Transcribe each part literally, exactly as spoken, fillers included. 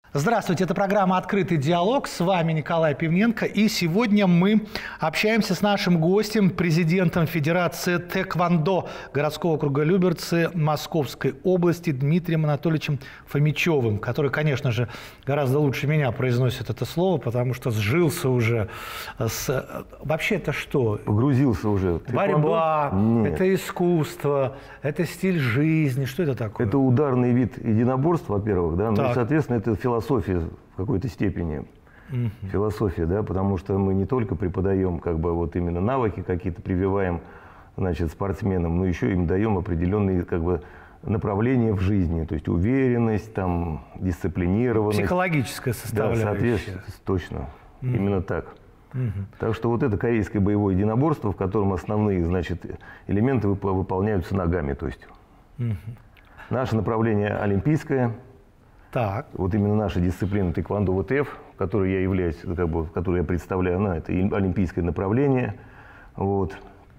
Здравствуйте, это программа «Открытый диалог». С вами Николай Пивненко. И сегодня мы общаемся с нашим гостем, президентом Федерации Тэквондо городского округа Люберцы Московской области Дмитрием Анатольевичем Фомичевым, который, конечно же, гораздо лучше меня произносит это слово, потому что сжился уже с... Вообще это что? Погрузился уже. Борьба, это искусство, это стиль жизни. Что это такое? Это ударный вид единоборств, во-первых, да, ну и, соответственно, это философия. Философия в какой-то степени, uh-huh. философия, да, потому что мы не только преподаем как бы вот именно навыки какие-то, прививаем, значит, спортсменам, но еще им даем определенные как бы направления в жизни, то есть уверенность, там, дисциплинированность. Психологическая составляющая. Да, соответственно, точно, uh-huh. именно так. Uh-huh. Так что вот это корейское боевое единоборство, в котором основные, значит, элементы вып- выполняются ногами, то есть. Uh-huh. Наше направление олимпийское. Так. Вот именно наша дисциплина тэквондо ВТФ, которой я являюсь, как бы, которую я представляю, она, это олимпийское направление. Вот.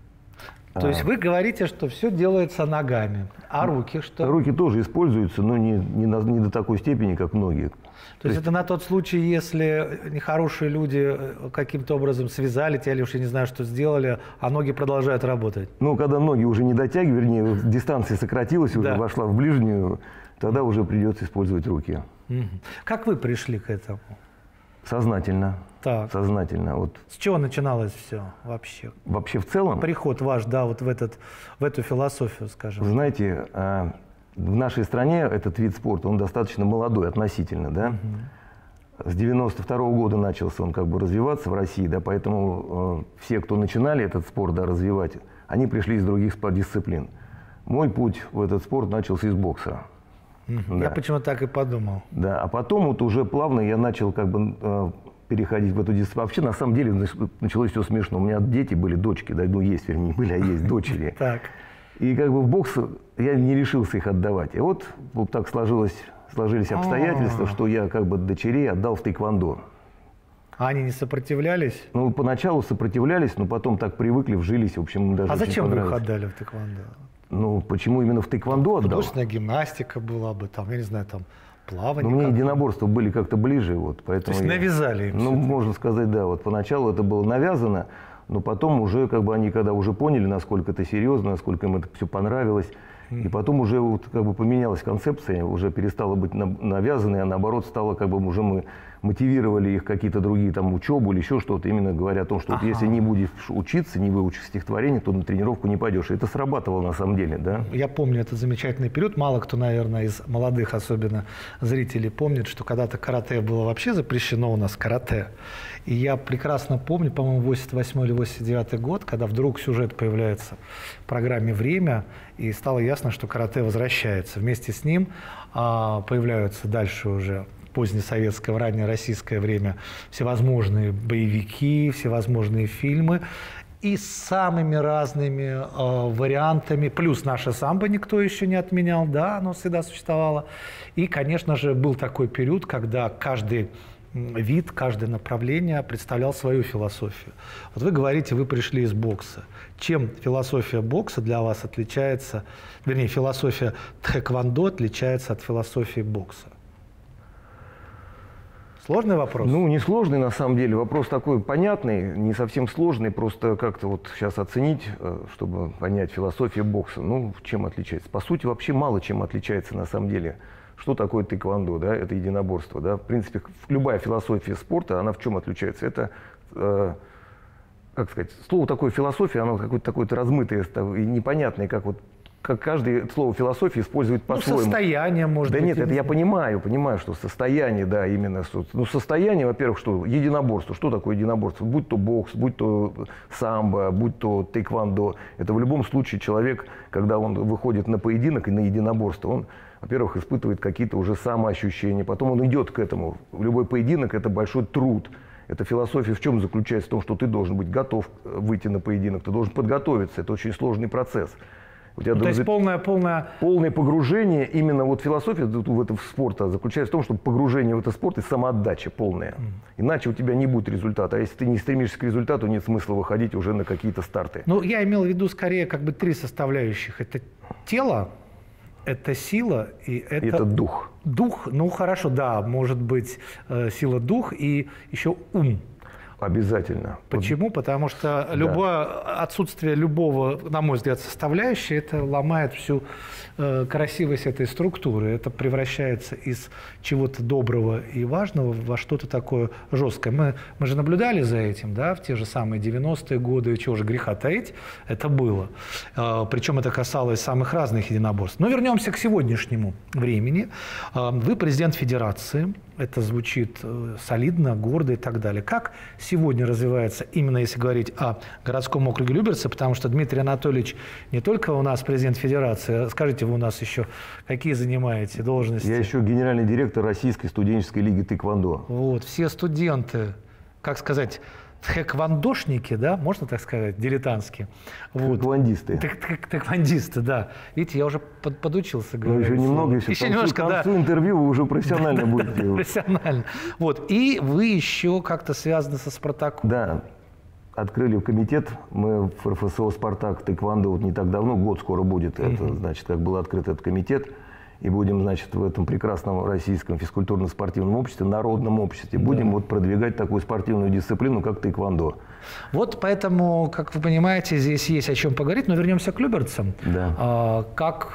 То а, есть вы говорите, что все делается ногами, а руки что? Руки тоже используются, но не, не, на, не до такой степени, как многие. То, То есть, есть это на тот случай, если нехорошие люди каким-то образом связали тебя, или уж я не знаю, что сделали, а ноги продолжают работать? Ну, когда ноги уже не дотягивают, вернее, дистанция сократилась, уже да. вошла в ближнюю, тогда уже придется использовать руки. Угу. Как вы пришли к этому? Сознательно. Так. Сознательно. Вот. С чего начиналось все вообще? Вообще в целом? Приход ваш, да, вот в, этот, в эту философию, скажем. Вы знаете, в нашей стране этот вид спорта, он достаточно молодой относительно, да? Угу. С девяносто второго года начался он как бы развиваться в России, да, поэтому э, все, кто начинали этот спорт, да, развивать, они пришли из других спортдисциплин. Мой путь в этот спорт начался из бокса. Да. Я почему-то так и подумал. Да, а потом вот уже плавно я начал как бы э, переходить в эту дисциплину. Вообще, на самом деле, началось все смешно. У меня дети были, дочки, да, ну есть, вернее, были, а есть дочери. Так. И как бы в бокс я не решился их отдавать. И вот, вот так сложилось, сложились обстоятельства, что я как бы дочерей отдал в тэквондо. А они не сопротивлялись? Ну, поначалу сопротивлялись, но потом так привыкли, вжились, в общем, даже. А зачем вы их отдали в тэквондо? Ну, почему именно в тэквондо отдал? Художественная гимнастика была бы, там, я не знаю, там, плавание. Но мне единоборства были как-то ближе, вот, поэтому. То есть навязали им? Ну, можно сказать, да. Вот поначалу это было навязано, но потом уже, как бы, они когда уже поняли, насколько это серьезно, насколько им это все понравилось, mm. и потом уже вот, как бы, поменялась концепция, уже перестала быть навязанной, а наоборот стало, как бы, уже мы мотивировали их какие-то другие, там, учебу или еще что-то, именно говоря о том, что ага. вот, если не будешь учиться, не выучишь стихотворение, то на тренировку не пойдешь. И это срабатывало на самом деле, да? Я помню этот замечательный период. Мало кто, наверное, из молодых, особенно зрителей, помнит, что когда-то карате было вообще запрещено у нас, карате. И я прекрасно помню, по-моему, восемьдесят восьмой или восемьдесят девятый год, когда вдруг сюжет появляется в программе «Время», и стало ясно, что карате возвращается. Вместе с ним а, появляются дальше уже позднесоветское, в раннее российское время всевозможные боевики, всевозможные фильмы и с самыми разными э, вариантами. Плюс наше самбо никто еще не отменял, да, оно всегда существовало. И, конечно же, был такой период, когда каждый вид, каждое направление представлял свою философию. Вот вы говорите, вы пришли из бокса. Чем философия бокса для вас отличается, вернее, философия тэквондо отличается от философии бокса? Сложный вопрос? Ну, не сложный, на самом деле. Вопрос такой понятный, не совсем сложный. Просто как-то вот сейчас оценить, чтобы понять философию бокса. Ну, чем отличается? По сути, вообще мало чем отличается на самом деле. Что такое тэквондо, да? Это единоборство, да? В принципе, любая философия спорта, она в чем отличается? Это, э, как сказать, слово такое философия, оно какое-то такое размытое и непонятное, как вот как каждое слово философии использует по-своему. Ну, состояние, может да быть. Да нет, это я понимаю, понимаю, что состояние, да, именно. Ну, состояние, во-первых, что единоборство. Что такое единоборство? Будь то бокс, будь то самбо, будь то тэквондо. Это в любом случае человек, когда он выходит на поединок и на единоборство, он, во-первых, испытывает какие-то уже самоощущения, потом он идет к этому. Любой поединок – это большой труд. Эта философия в чем заключается? В том, что ты должен быть готов выйти на поединок, ты должен подготовиться. Это очень сложный процесс. У тебя ну, должен... То есть полное, полное... полное погружение, именно вот философия в это в спорта заключается в том, что погружение в этот спорт и самоотдача полная. Mm. Иначе у тебя не будет результата. А если ты не стремишься к результату, нет смысла выходить уже на какие-то старты. Ну, я имел в виду скорее как бы три составляющих. Это тело, это сила и это... Это дух. Дух, ну хорошо, да, может быть сила, дух и еще ум. Обязательно. Почему? Потому что любое да. отсутствие любого, на мой взгляд, составляющей, это ломает всю э, красивость этой структуры. Это превращается из чего-то доброго и важного во что-то такое жесткое. Мы, мы же наблюдали за этим, да, в те же самые девяностые годы, чего же греха таить, это было. Э, причем это касалось самых разных единоборств. Но вернемся к сегодняшнему времени. Э, вы президент Федерации. Это звучит солидно, гордо и так далее. Как сегодня развивается, именно если говорить о городском округе Люберцы, потому что Дмитрий Анатольевич не только у нас президент Федерации, скажите, вы у нас еще какие занимаете должности? Я еще генеральный директор Российской студенческой лиги тэквондо. Вот, все студенты, как сказать, тэквондошники, да, можно так сказать, дилетантские. Вот. Тэквондисты. Тэквондисты, да. Видите, я уже под, подучился говорить. Ну, еще немного, еще, еще немножко, к концу да. интервью вы уже профессионально да, будете. Да, профессионально. Вот. И вы еще как-то связаны со «Спартаком». Да. Открыли комитет, мы в эр эф эс о «Спартак» тэквондо вот не так давно, год скоро будет, mm-hmm. это, значит, как был открыт этот комитет. И будем, значит, в этом прекрасном российском физкультурно-спортивном обществе, народном обществе, будем да. вот продвигать такую спортивную дисциплину, как тэквондо. Вот поэтому, как вы понимаете, здесь есть о чем поговорить. Но вернемся к люберцам. Да. А, как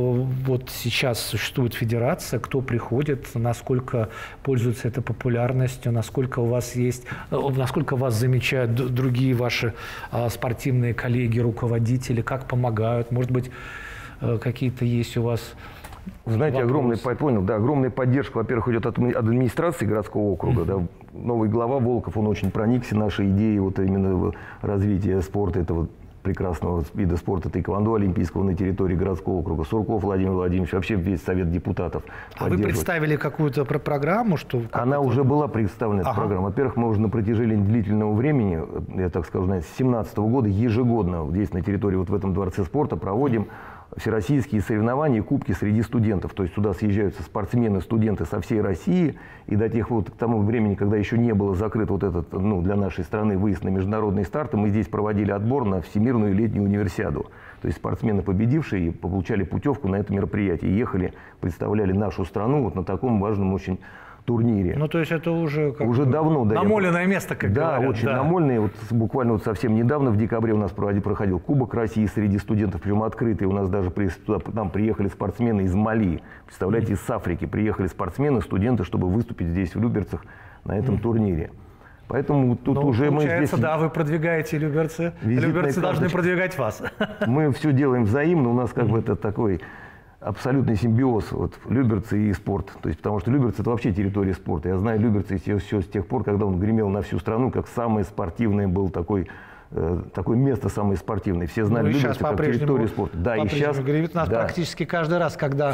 вот сейчас существует федерация, кто приходит, насколько пользуется этой популярностью, насколько у вас есть, насколько вас замечают другие ваши спортивные коллеги, руководители, как помогают, может быть, какие-то есть у вас... Знаете, огромная, понял, да, огромная поддержка, во-первых, идет от администрации городского округа. Mm-hmm. Да. Новый глава Волков, он очень проникся нашей идеей вот именно развития спорта, этого прекрасного вида спорта тэквондо олимпийского на территории городского округа. Сурков Владимир Владимирович, вообще весь совет депутатов. А вы представили какую-то про программу? Что, Она это... уже была представлена, ага. эта программа. Во-первых, мы уже на протяжении длительного времени, я так скажу, с две тысячи семнадцатого года ежегодно здесь на территории, вот в этом дворце спорта проводим всероссийские соревнования и кубки среди студентов. То есть сюда съезжаются спортсмены, студенты со всей России. И до тех вот, к тому времени, когда еще не было закрыт вот этот, ну, для нашей страны выезд на международные старты, мы здесь проводили отбор на Всемирную летнюю универсиаду. То есть спортсмены, победившие, получали путевку на это мероприятие. Ехали, представляли нашу страну вот на таком важном очень турнире. Ну, то есть это уже как уже давно, да, намоленное я... место, как да, говорят. Очень да, очень намоленное. Вот буквально вот совсем недавно, в декабре у нас проходил Кубок России среди студентов, причем открытый. У нас даже при, туда, там приехали спортсмены из Мали. Представляете, из Африки приехали спортсмены, студенты, чтобы выступить здесь, в Люберцах, на этом mm. турнире. Поэтому тут ну, уже мы здесь... да, вы продвигаете люберцы. Люберцы должны продвигать вас. Мы все делаем взаимно. У нас как mm. бы это такой... абсолютный симбиоз вот, Люберцы и спорт. То есть, потому что Люберцы – это вообще территория спорта. Я знаю Люберцы еще, еще с тех пор, когда он гремел на всю страну, как самый спортивный был такой, э, такое место самое спортивное. Все знали ну, Люберцы как территорию спорта. Да, и сейчас гремит нас да. практически каждый раз, когда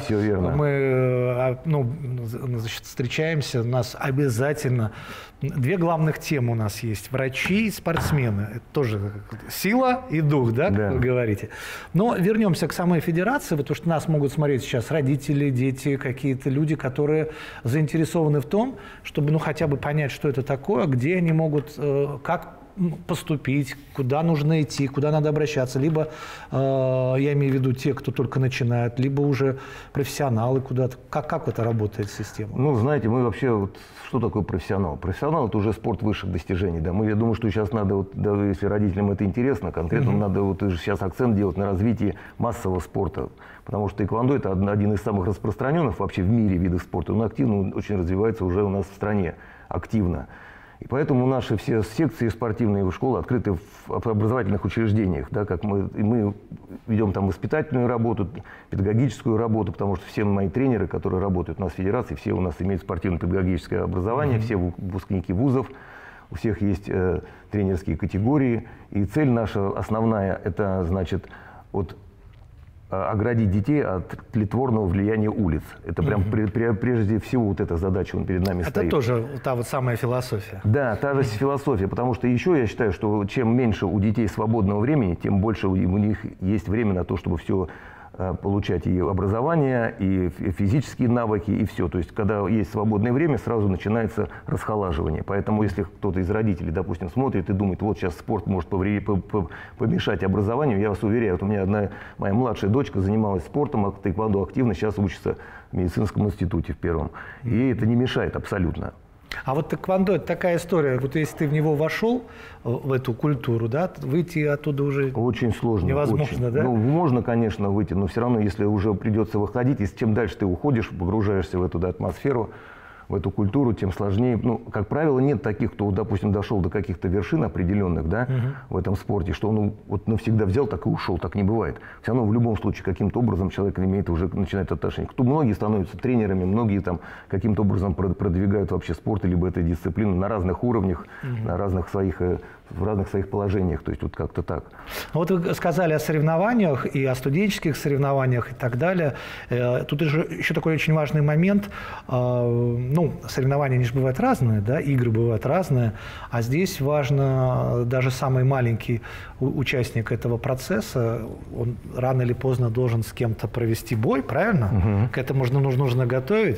мы ну, значит, встречаемся, у нас обязательно две главных темы у нас есть. Врачи и спортсмены. Это тоже сила и дух, да, как да. вы говорите. Но вернемся к самой федерации, потому что нас могут смотреть сейчас родители, дети, какие-то люди, которые заинтересованы в том, чтобы ну, хотя бы понять, что это такое, где они могут, как поступить, куда нужно идти, куда надо обращаться. Либо, э, я имею в виду те, кто только начинает, либо уже профессионалы куда-то. Как, как это работает система? Ну, знаете, мы вообще, вот, что такое профессионал? Профессионал – это уже спорт высших достижений. Да? Мы, я думаю, что сейчас надо, вот, да, если родителям это интересно, конкретно mm-hmm. надо вот, сейчас акцент делать на развитии массового спорта. Потому что тэквондо – это один из самых распространенных вообще в мире видов спорта. Он активно он очень развивается уже у нас в стране, активно. И поэтому наши все секции спортивные школы открыты в образовательных учреждениях. Да, как мы, и мы ведем там воспитательную работу, педагогическую работу, потому что все мои тренеры, которые работают у нас в федерации, все у нас имеют спортивно-педагогическое образование, mm-hmm. все выпускники вузов, у всех есть э, тренерские категории. И цель наша основная – это, значит, от оградить детей от тлетворного влияния улиц. Это прям mm-hmm. при, прежде всего вот эта задача он перед нами это стоит. Это тоже та вот самая философия. Да, та же mm-hmm. философия, потому что еще я считаю, что чем меньше у детей свободного времени, тем больше у, у них есть время на то, чтобы все получать и образование, и физические навыки, и все. То есть, когда есть свободное время, сразу начинается расхолаживание. Поэтому, если кто-то из родителей, допустим, смотрит и думает, вот сейчас спорт может помешать образованию, я вас уверяю, вот у меня одна моя младшая дочка занималась спортом, тэквондо активно, сейчас учится в медицинском институте в первом. И это не мешает абсолютно. А вот тэквондо – это такая история, вот если ты в него вошел, в эту культуру, да, выйти оттуда уже очень сложно. Невозможно, очень. да? Ну, можно, конечно, выйти, но все равно, если уже придется выходить, и чем дальше ты уходишь, погружаешься в эту да, атмосферу, в эту культуру, тем сложнее. Ну, как правило, нет таких, кто, допустим, дошел до каких-то вершин определенных, да, угу. в этом спорте, что он вот навсегда взял, так и ушел. Так не бывает. Все равно в любом случае каким-то образом человек имеет уже начинает отношение. Кто, многие становятся тренерами, многие там каким-то образом продвигают вообще спорт, либо эту дисциплину на разных уровнях, угу. на разных своих, в разных своих положениях. То есть вот как-то так. Вот вы сказали о соревнованиях и о студенческих соревнованиях и так далее. Тут еще такой очень важный момент. Ну, соревнования, они же бывают разные, да, игры бывают разные, а здесь важно, даже самый маленький участник этого процесса, он рано или поздно должен с кем-то провести бой, правильно? Угу. К этому нужно, нужно готовить,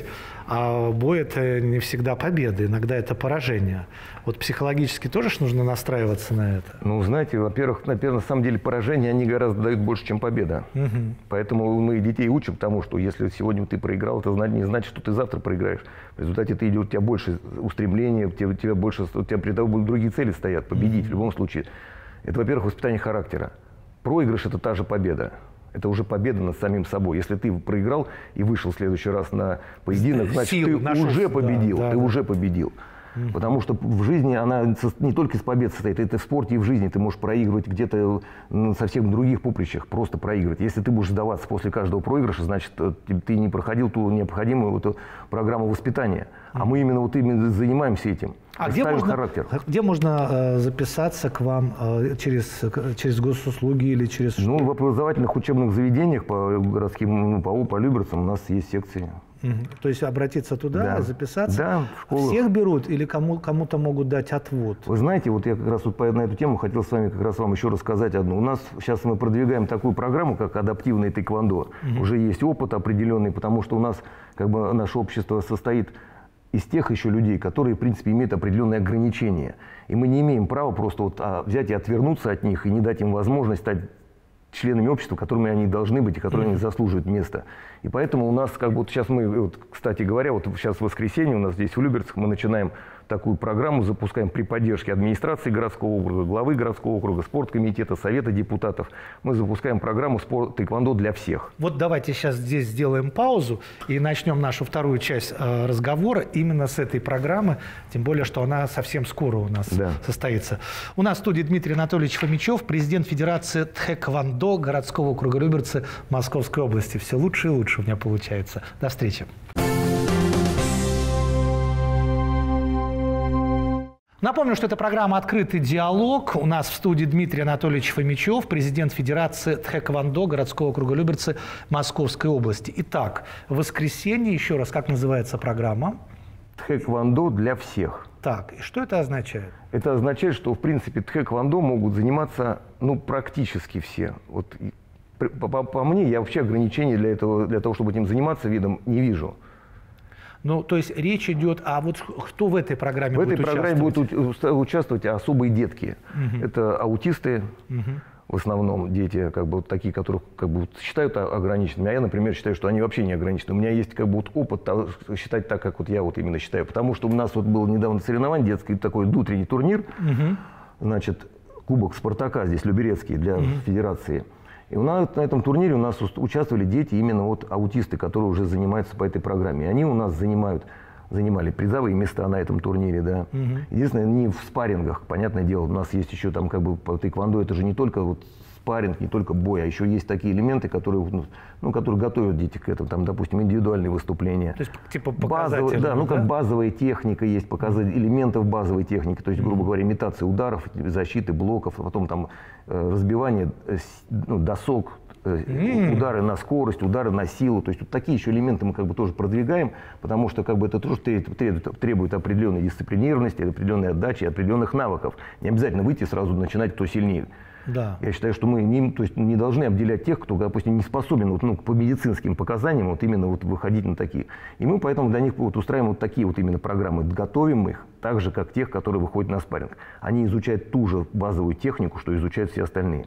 а бой – это не всегда победа, иногда это поражение. Вот психологически тоже ж нужно настраиваться на это? Ну, знаете, во-первых, наверное, на самом деле поражения, они гораздо дают больше, чем победа. Угу. Поэтому мы детей учим тому, что если сегодня ты проиграл, это не значит, что ты завтра проиграешь. В результате ты идет, у тебя больше устремления, у тебя, у тебя больше, у тебя при этом другие цели стоят, победить угу. в любом случае. Это, во-первых, воспитание характера. Проигрыш – это та же победа. Это уже победа над самим собой. Если ты проиграл и вышел в следующий раз на поединок, значит, Сил, ты нашел, уже победил. Да, ты да. уже победил. Mm-hmm. Потому что в жизни она не только из побед состоит, это в спорте и в жизни. Ты можешь проигрывать где-то на совсем других поприщах, просто проигрывать. Если ты будешь сдаваться после каждого проигрыша, значит, ты не проходил ту необходимую вот эту программу воспитания. Mm-hmm. А мы именно, вот именно занимаемся этим. А где можно, характер. где можно э, записаться к вам э, через, через госуслуги или через... Ну, в образовательных учебных заведениях по городским, по, по Люберцам у нас есть секции. Угу. То есть обратиться туда, да. записаться? Да, в школах. Всех берут или кому, кому-то могут дать отвод? Вы знаете, вот я как раз вот по, на эту тему хотел с вами как раз вам еще рассказать одну. У нас сейчас мы продвигаем такую программу, как адаптивное тэквондо. Угу. Уже есть опыт определенный, потому что у нас как бы наше общество состоит из тех еще людей, которые, в принципе, имеют определенные ограничения. И мы не имеем права просто вот, а, взять и отвернуться от них и не дать им возможность стать членами общества, которыми они должны быть и которыми они заслуживают места. И поэтому у нас, как бы, вот сейчас мы, вот, кстати говоря, вот сейчас в воскресенье у нас здесь в Люберцах мы начинаем такую программу, запускаем при поддержке администрации городского округа, главы городского округа, спорткомитета, совета депутатов. Мы запускаем программу спорт, тэквондо для всех. Вот давайте сейчас здесь сделаем паузу и начнем нашу вторую часть э, разговора именно с этой программы, тем более, что она совсем скоро у нас да. состоится. У нас в студии Дмитрий Анатольевич Фомичев, президент Федерации тэквондо городского округа Люберцы Московской области. Все лучше и лучше у меня получается. До встречи. Напомню, что это программа «Открытый диалог». У нас в студии Дмитрий Анатольевич Фомичев, президент Федерации тэквондо городского округа Люберцы Московской области. Итак, в воскресенье, еще раз, как называется программа? Тэквондо для всех. Так, и что это означает? Это означает, что, в принципе, тэквондо могут заниматься, ну, практически все. Вот, по, по, по мне, я вообще ограничений для, этого, для того, чтобы этим заниматься видом, не вижу. Ну, то есть речь идет, а вот кто в этой программе в будет участвовать? В этой программе будут участвовать особые детки. Угу. Это аутисты, угу. в основном дети, как бы, вот такие, которых как бы, считают ограниченными. А я, например, считаю, что они вообще не ограничены. У меня есть как бы, вот, опыт того, считать так, как вот я вот именно считаю. Потому что у нас вот был недавно соревнование, детский такой утренний турнир, угу. значит, кубок Спартака здесь, Люберецкий, для угу. федерации. И у нас, на этом турнире у нас участвовали дети, именно вот аутисты, которые уже занимаются по этой программе. И они у нас занимают, занимали призовые места на этом турнире, да. Угу. Единственное, не в спаррингах, понятное дело, у нас есть еще там как бы по тэквондо, это же не только вот спарринг, не только бой, а еще есть такие элементы, которые, ну, которые готовят дети к этому, там, допустим, индивидуальные выступления. То есть, типа, базовые, да, ну, как да? базовая техника есть, показать элементов базовой техники, то есть, грубо mm-hmm. говоря, имитация ударов, защиты, блоков, а потом там э, разбивание э, ну, досок, э, mm-hmm. удары на скорость, удары на силу, то есть, вот такие еще элементы мы как бы тоже продвигаем, потому что как бы это тоже требует, требует определенной дисциплинированности, определенной отдачи, определенных навыков. Не обязательно выйти сразу начинать, кто сильнее. Да. Я считаю, что мы не, то есть не должны обделять тех, кто, допустим, не способен вот, ну, по медицинским показаниям вот именно вот выходить на такие. И мы поэтому для них вот устраиваем вот такие вот именно программы. Готовим их так же, как тех, которые выходят на спарринг. Они изучают ту же базовую технику, что изучают все остальные.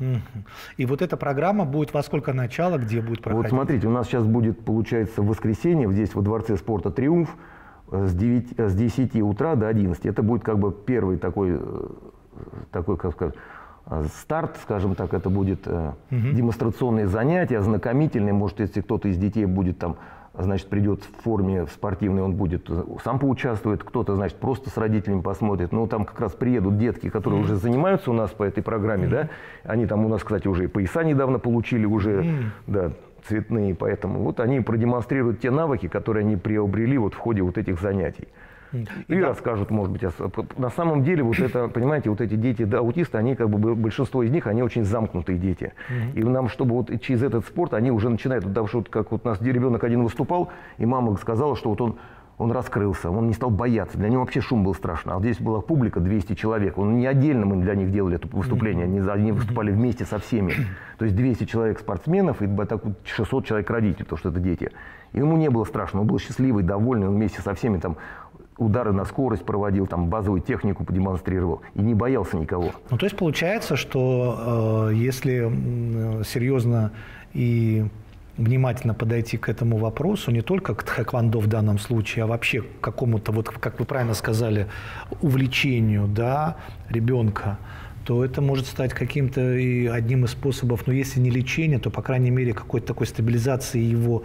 И вот эта программа будет во сколько начала, где будет проходить? Вот смотрите, у нас сейчас будет, получается, в воскресенье здесь во Дворце спорта «Триумф» с, девяти, с десяти утра до одиннадцати. Это будет как бы первый такой, такой как сказать, старт, скажем так, это будет угу. демонстрационные занятия, ознакомительные. Может, если кто-то из детей будет там, значит, придет в форме в спортивной, он будет сам поучаствует, кто-то, значит, просто с родителями посмотрит. Ну, там как раз приедут детки, которые mm. уже занимаются у нас по этой программе, mm. да. Они там у нас, кстати, уже и пояса недавно получили, уже, mm. да, цветные, поэтому вот они продемонстрируют те навыки, которые они приобрели вот в ходе вот этих занятий. И, и да. расскажут, может быть, на самом деле, вот это, понимаете, вот эти дети, да, аутисты, они как бы, большинство из них, они очень замкнутые дети. Mm-hmm. И нам, чтобы вот через этот спорт, они уже начинают, потому что вот, как вот у нас ребенок один выступал, и мама сказала, что вот он, он раскрылся, он не стал бояться, для него вообще шум был страшно. А здесь была публика, двести человек, он не отдельно мы для них делали это выступление, mm-hmm. они, они выступали вместе со всеми. То есть двести человек спортсменов и так вот шестьсот человек родителей, потому что это дети. И ему не было страшно, он был счастливый, довольный, он вместе со всеми там удары на скорость проводил, там базовую технику продемонстрировал и не боялся никого. Ну, то есть получается, что э, если э, серьезно и внимательно подойти к этому вопросу, не только к тхэквондо в данном случае, а вообще к какому-то, вот как вы правильно сказали, увлечению, да, ребенка, то это может стать каким-то и одним из способов, ну, если не лечения, то, по крайней мере, какой-то такой стабилизации его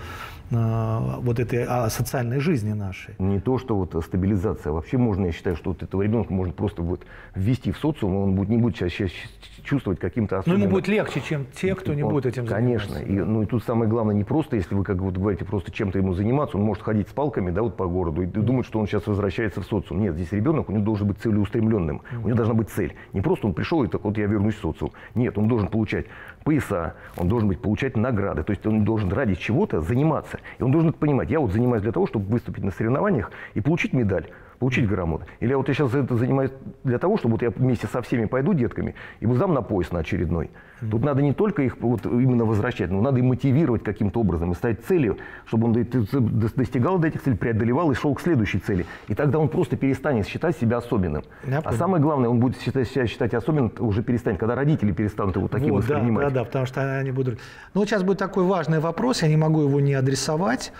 вот этой а, социальной жизни нашей. Не то, что вот стабилизация. Вообще можно, я считаю, что вот этого ребенка можно просто вот ввести в социум, он будет, не будет чаще чувствовать каким-то особенным... Но ему будет легче, чем те, кто не он, будет этим конечно. заниматься. Конечно. И, ну и тут самое главное, не просто, если вы, как вот говорите, просто чем-то ему заниматься, он может ходить с палками, да, вот по городу и mm. думать, что он сейчас возвращается в социум. Нет, здесь ребенок, у него должен быть целеустремленным. Mm. У него должна быть цель. Не просто он пришел и так вот я вернусь в социум. Нет, он должен получать пояса, он должен быть, получать награды. То есть он должен ради чего-то заниматься. И он должен это понимать. Я вот занимаюсь для того, чтобы выступить на соревнованиях и получить медаль, получить грамоту. Или вот я сейчас это занимаюсь для того, чтобы вот я вместе со всеми пойду детками и сдам на пояс на очередной. Mm-hmm. Тут надо не только их вот именно возвращать, но надо и мотивировать каким-то образом, и ставить целью, чтобы он достигал до этих целей, преодолевал и шел к следующей цели. И тогда он просто перестанет считать себя особенным. Я а понял. Самое главное, он будет считать, себя считать особенным, уже перестанет, когда родители перестанут его таким вот, воспринимать. Да, да, да, потому что они будут... Ну вот сейчас будет такой важный вопрос, я не могу его не адресовать.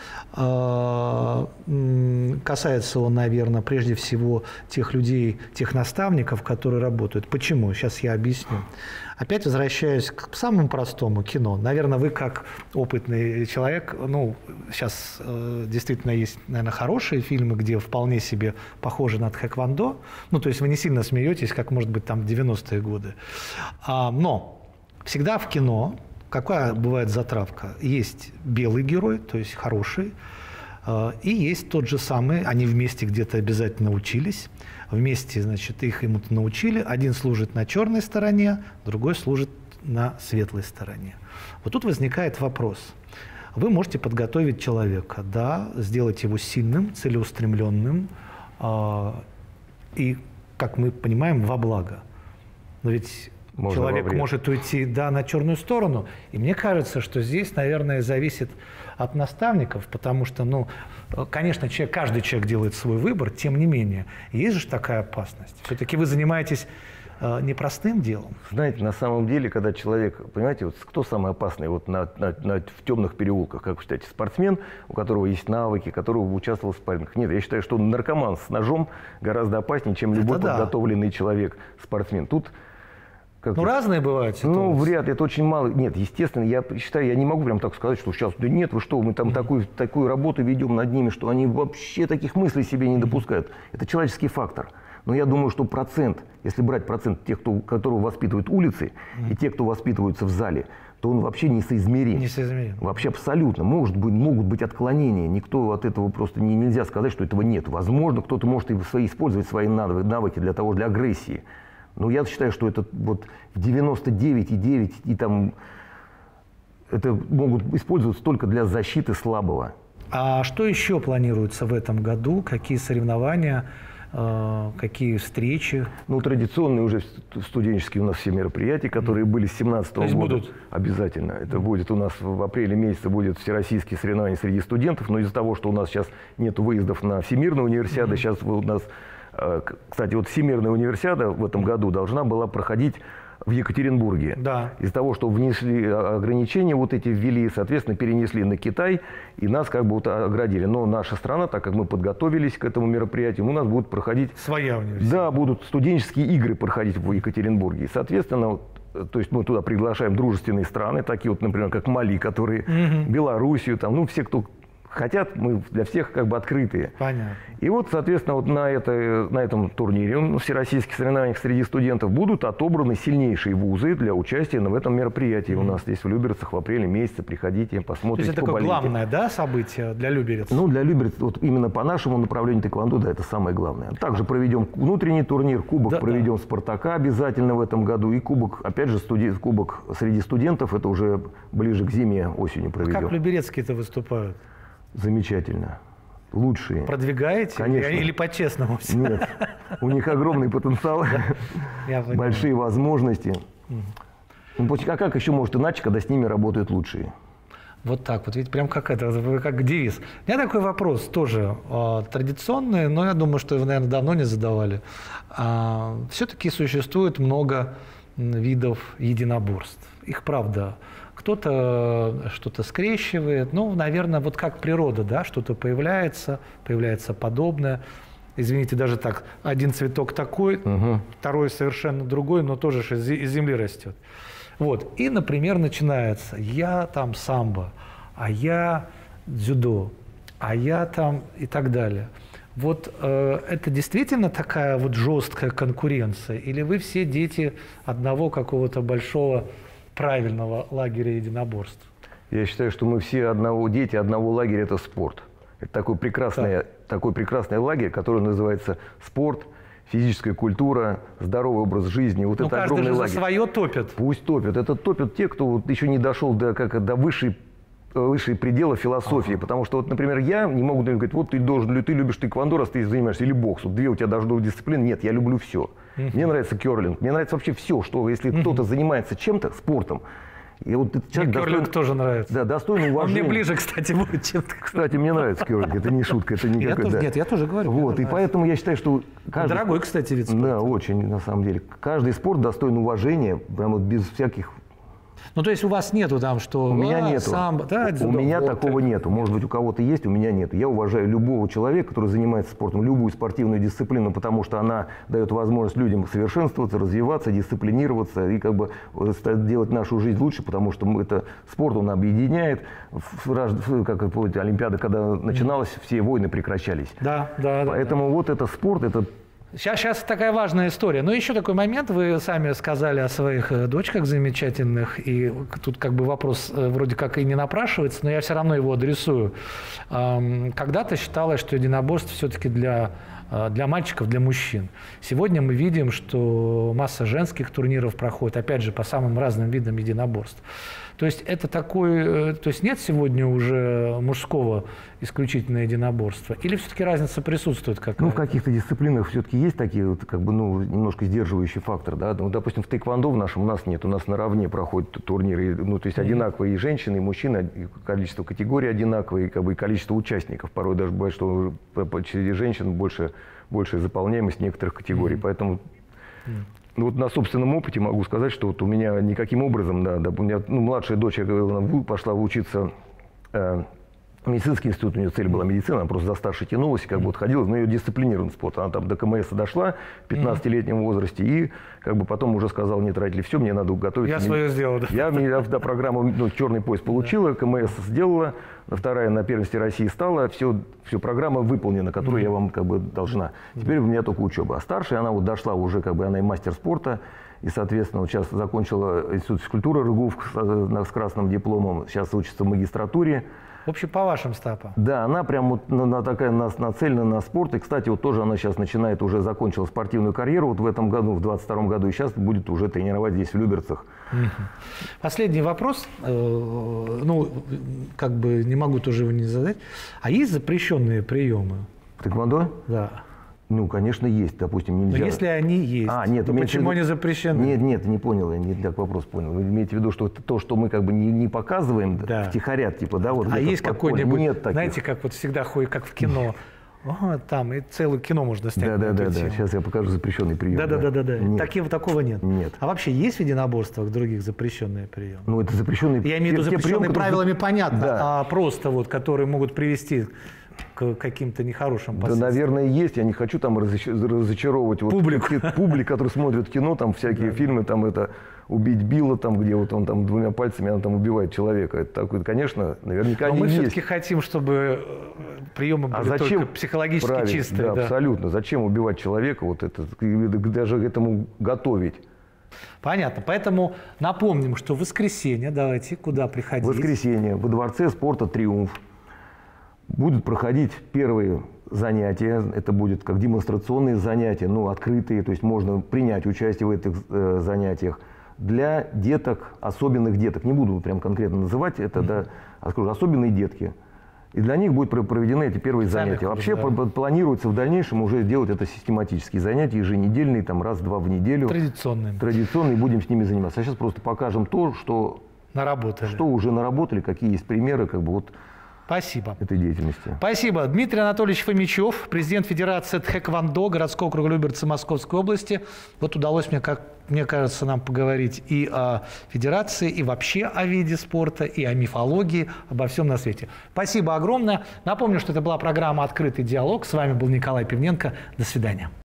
Касается он, наверное, прежде всего тех людей, тех наставников, которые работают. Почему? Сейчас я объясню. Опять возвращаюсь к самому простому кино. Наверное, вы как опытный человек, ну, сейчас э, действительно есть, наверное, хорошие фильмы, где вполне себе похожи на тхэквондо. Ну, то есть вы не сильно смеетесь, как, может быть, там девяностые годы. А, но всегда в кино, какая бывает затравка? Есть белый герой, то есть хороший, э, и есть тот же самый, они вместе где-то обязательно учились. Вместе, значит, их ему-то научили. Один служит на черной стороне, другой служит на светлой стороне. Вот тут возникает вопрос. Вы можете подготовить человека, да, сделать его сильным, целеустремленным э, и, как мы понимаем, во благо. Но ведь можно человек может уйти, да, на черную сторону. И мне кажется, что здесь, наверное, зависит от наставников, потому что, ну, конечно, человек, каждый человек делает свой выбор, тем не менее, есть же такая опасность. Все-таки вы занимаетесь э, непростым делом. Знаете, на самом деле, когда человек, понимаете, вот кто самый опасный вот на, на, на, в темных переулках, как вы считаете, спортсмен, у которого есть навыки, которого участвовал в спаррингах? Нет, я считаю, что наркоман с ножом гораздо опаснее, чем любой это подготовленный да. человек, спортсмен. Тут Как ну, это? разные бывают ситуации. Ну, вряд ли, это очень мало. Нет, естественно, я считаю, я не могу прям так сказать, что сейчас, да нет, вы что, мы там mm-hmm. такую, такую работу ведем над ними, что они вообще таких мыслей себе не допускают. Mm-hmm. Это человеческий фактор. Но я думаю, что процент, если брать процент тех, кто, которого воспитывают улицы, mm-hmm. и тех, кто воспитываются в зале, то он вообще несоизмерим. Несоизмерим. Вообще абсолютно. Может быть, могут быть отклонения. Никто от этого просто не, нельзя сказать, что этого нет. Возможно, кто-то может и свои, использовать свои навыки для того, для агрессии. Но я считаю, что это вот в девяносто девять и девять и там это могут использоваться только для защиты слабого. А что еще планируется в этом году? Какие соревнования э, какие встречи? Ну, традиционные уже студенческие у нас все мероприятия, которые были с семнадцатого года. Будут? Обязательно. Это будет у нас в апреле месяце будет всероссийские соревнования среди студентов, но из-за того, что у нас сейчас нет выездов на Всемирную универсиаду, mm-hmm. сейчас у нас, кстати, вот Всемирная универсиада в этом году должна была проходить в Екатеринбурге. Да. Из-за того, что внесли ограничения, вот эти ввели, соответственно, перенесли на Китай, и нас как бы вот оградили. Но наша страна, так как мы подготовились к этому мероприятию, у нас будут проходить... Своя универсиада. Да, будут студенческие игры проходить в Екатеринбурге. И, соответственно, то есть мы туда приглашаем дружественные страны, такие вот, например, как Мали, которые, угу. Белоруссию, там, ну, все, кто хотят, мы для всех как бы открытые. Понятно. И вот, соответственно, вот на, это, на этом турнире, на всероссийских соревнованиях среди студентов будут отобраны сильнейшие вузы для участия в этом мероприятии. Mm-hmm. У нас здесь в Люберцах в апреле месяце. Приходите, посмотрите. То есть это такое главное, да, событие для люберец? Ну, для люберец, вот именно по нашему направлению тэквондо, да, это самое главное. Также проведем внутренний турнир, кубок да, проведем да. Спартака обязательно в этом году. И кубок, опять же, студи... кубок среди студентов, это уже ближе к зиме, осенью проведем. А как люберецкие-то выступают? Замечательно. Лучшие. Продвигаете? Конечно. Или по-честному? Нет. У них огромный потенциал, большие возможности. А как еще может иначе, когда с ними работают лучшие? Вот так вот, ведь прям как это, как девиз. У меня такой вопрос тоже э, традиционный, но я думаю, что его, наверное, давно не задавали. А, все-таки существует много видов единоборств. Их, правда, кто-то что-то скрещивает, ну, наверное, вот как природа, да, что-то появляется, появляется подобное. Извините, даже так, один цветок такой, угу. второй совершенно другой, но тоже из, из земли растет. Вот, и, например, начинается, я там самбо, а я дзюдо, а я там и так далее. Вот э, это действительно такая вот жесткая конкуренция? Или вы все дети одного какого-то большого правильного лагеря единоборств? Я считаю, что мы все одного, дети одного лагеря – это спорт. Это такой прекрасный, да. такой прекрасный лагерь, который называется спорт, физическая культура, здоровый образ жизни. Вот ну, это каждый огромный же лагерь. За свое топит. Пусть топят. Это топят те, кто вот еще не дошел до, как, до высшей, высшей предела философии. Ага. Потому что, вот, например, я не могу говорить, вот ты должен, ты любишь тэквондо, раз ты занимаешься, или бокс. Вот две у тебя должны быть дисциплины. Нет, я люблю все. Uh-huh. Мне нравится керлинг, мне нравится вообще все, что если uh-huh. кто-то занимается чем-то, спортом. И вот этот человек мне керлинг тоже нравится. Да, достойный уважения. Он мне ближе, кстати, будет, чем ты. Кстати, мне нравится керлинг, это не шутка, это никакой. Я тоже, да. Нет, я тоже говорю. Вот, и поэтому я считаю, что каждый... Дорогой, кстати, вид спорта. Да, очень, на самом деле. Каждый спорт достоин уважения, прямо без всяких... Ну, то есть у вас нету там, что... У меня нету. Самбо, да, у меня вот такого это. нету. Может быть, у кого-то есть, у меня нет. Я уважаю любого человека, который занимается спортом, любую спортивную дисциплину, потому что она дает возможность людям совершенствоваться, развиваться, дисциплинироваться и как бы делать нашу жизнь лучше, потому что это спорт, он объединяет. Как помните, Олимпиада, когда начиналась, все войны прекращались. Да, да. Поэтому да. вот это спорт, это... Сейчас, сейчас такая важная история. Но еще такой момент. Вы сами сказали о своих дочках замечательных. И тут как бы вопрос вроде как и не напрашивается, но я все равно его адресую. Когда-то считалось, что единоборство все-таки для, для мальчиков, для мужчин. Сегодня мы видим, что масса женских турниров проходит, опять же, по самым разным видам единоборств. То есть это такой, то есть нет сегодня уже мужского исключительно единоборства? Или все-таки разница присутствует какая-то? Ну, в каких-то дисциплинах все-таки есть такие, вот, как бы, ну, немножко сдерживающий фактор, да. Ну, допустим, в тэквондо в нашем у нас нет, у нас наравне проходят турниры, ну, то есть mm-hmm. одинаковые и женщины, и мужчины, и количество категорий одинаковое, и, как бы, и количество участников. Порой даже бывает, что среди женщин больше, большая заполняемость некоторых категорий, mm-hmm. поэтому... Mm-hmm. Ну, вот на собственном опыте могу сказать, что вот у меня никаким образом, да, да у меня ну, младшая дочь пошла учиться э, в медицинский институт, у нее цель была медицина, она просто за старше тянулась, и как бы вот ходила, но ее дисциплинированный спорт. Она там до КМС дошла в пятнадцатилетнем возрасте, и как бы потом уже сказала, нет, родители, все, мне надо готовиться. Я свое сделал, да? Я, я да, программу ну, «Черный пояс» получила, КМС сделала, вторая на первенстве России стала, все, все программа выполнена, которую mm-hmm. я вам как бы должна. Теперь у меня только учеба. А старшая, она вот дошла уже, как бы она и мастер спорта, и, соответственно, вот сейчас закончила институт физкультуры РГУФ с, с красным дипломом, сейчас учится в магистратуре. В общем, по вашим стопам. Да, она прям вот на, на такая на, нацелена на спорт. И, кстати, вот тоже она сейчас начинает, уже закончила спортивную карьеру вот в этом году, в двадцать втором году, и сейчас будет уже тренировать здесь, в Люберцах. Последний вопрос, ну, как бы не могу тоже его не задать. А есть запрещенные приемы? Тэквондо? Да. Ну, конечно, есть, допустим, нельзя. Но если они есть, а, нет, то почему виду... они запрещены? Нет, нет, не понял, я не так вопрос понял. Вы имеете в виду, что это то, что мы как бы не, не показываем да. втихаря, типа, да, вот. А есть какой-нибудь, нет таких. Знаете, как вот всегда ходит, как в кино. О, там и целое кино можно снять. Да, да, да, да. Сейчас я покажу запрещенный прием. Да, да, да, да, да. Нет. Такого, такого нет. Нет. А вообще есть в единоборствах других запрещенные приемы? Ну, это запрещенные. Я имею в виду запрещенные приемы, правилами которые... понятно, да. а просто вот, которые могут привести к каким-то нехорошим последствиям. Да, наверное, есть. Я не хочу там разочаровывать вот публику, публик, который смотрит кино, там всякие да. фильмы, там это «Убить Билла», там, где вот он там двумя пальцами она там убивает человека. Это такое, конечно, наверняка Но они мы есть. все-таки хотим, чтобы приемы были а зачем? только психологически Правильно, чистые. Да, да, абсолютно. Зачем убивать человека, вот это, даже к этому готовить? Понятно. Поэтому напомним, что в воскресенье, давайте, куда приходить? В воскресенье во Дворце спорта «Триумф» будут проходить первые занятия. Это будет как демонстрационные занятия, ну, открытые, то есть можно принять участие в этих э, занятиях. Для деток, особенных деток, не буду прям конкретно называть, это, mm-hmm. да, а скажу, особенные детки. И для них будут проведены эти первые Сами занятия. Вообще да. планируется в дальнейшем уже делать это систематические занятия, еженедельные, там раз-два в неделю. Традиционные. Традиционные, будем с ними заниматься. А сейчас просто покажем то, что, наработали. что уже наработали, какие есть примеры, как бы вот. Спасибо. Этой деятельности. Спасибо. Дмитрий Анатольевич Фомичев, президент Федерации тхэквондо городского округа Люберцы Московской области. Вот удалось мне, как мне кажется, нам поговорить и о федерации, и вообще о виде спорта, и о мифологии, обо всем на свете. Спасибо огромное. Напомню, что это была программа «Открытый диалог». С вами был Николай Пивненко. До свидания.